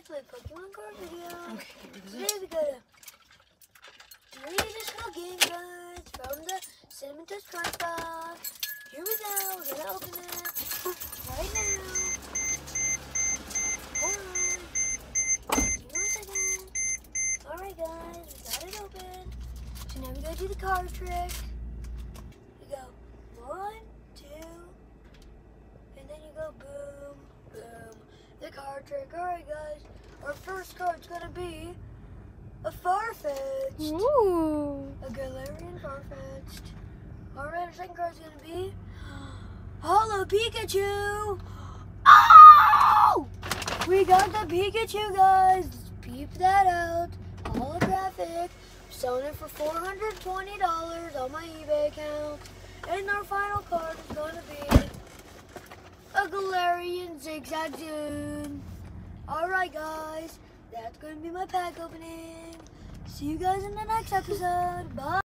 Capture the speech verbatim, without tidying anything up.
Let's Play Pokemon card video. Okay, Today we got a three additional game cards from the Cinnamon Toast Card Box. Here we go. We're gonna open it right now. Hold on. Give me one second. Alright guys, we got it open. So now we gotta do the card trick. We go one, two, and then you go boom, boom. The card trick. Alright guys, our first card's gonna be a Farfetch'd. Ooh. A Galarian Farfetch'd. Alright, our second card's gonna be Holo Pikachu. Oh! We got the Pikachu, guys. Let's peep that out. Holographic. Selling it for four hundred twenty dollars on my eBay account. And our final card is gonna be a Galarian Zigzagoon. Alright guys, that's going to be my pack opening. See you guys in the next episode. Bye.